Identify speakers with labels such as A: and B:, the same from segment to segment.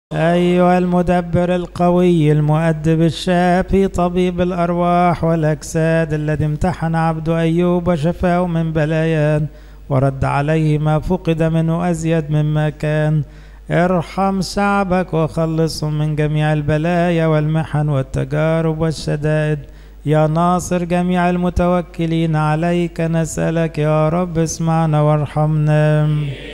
A: أيها المدبر القوي المؤدب الشافي طبيب الأرواح والأجساد الذي امتحن عبد أيوب وشفاه من بلايا ورد عليه ما فقد منه أزيد مما كان، ارحم شعبك وخلصهم من جميع البلايا والمحن والتجارب والشدائد. يا ناصر جميع المتوكلين عليك نسألك يا رب اسمعنا وارحمنا.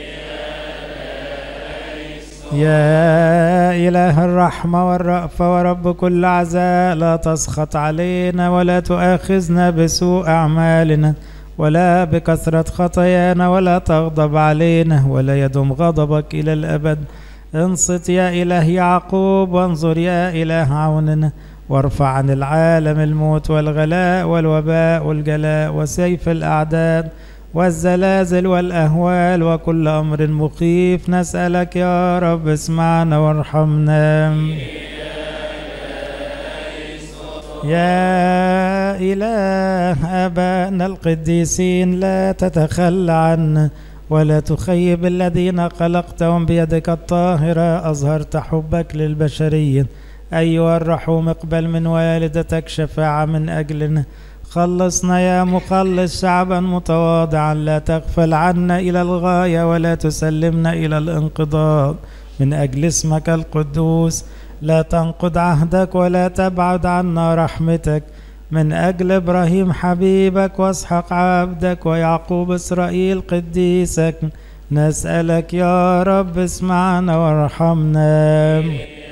A: يا إله الرحمة والرأفة ورب كل عزاء، لا تسخط علينا ولا تؤاخذنا بسوء أعمالنا ولا بكثرة خطايانا، ولا تغضب علينا ولا يدم غضبك إلى الأبد. انصت يا إله يعقوب، وانظر يا إله عوننا، وارفع عن العالم الموت والغلاء والوباء والجلاء وسيف الأعداء والزلازل والأهوال وكل أمر مخيف. نسألك يا رب اسمعنا وارحمنا. يا إله آبائنا القديسين، لا تتخلى عنا ولا تخيب الذين خلقتهم بيدك الطاهرة. أظهرت حبك للبشرية، أيها الرحوم اقبل من والدتك شفاعة من أجلنا. خلصنا يا مخلص شعبا متواضعا، لا تغفل عنا إلى الغاية ولا تسلمنا إلى الانقضاض. من أجل اسمك القدوس لا تنقض عهدك ولا تبعد عنا رحمتك. من أجل إبراهيم حبيبك واسحق عبدك ويعقوب إسرائيل قديسك، نسألك يا رب اسمعنا وارحمنا.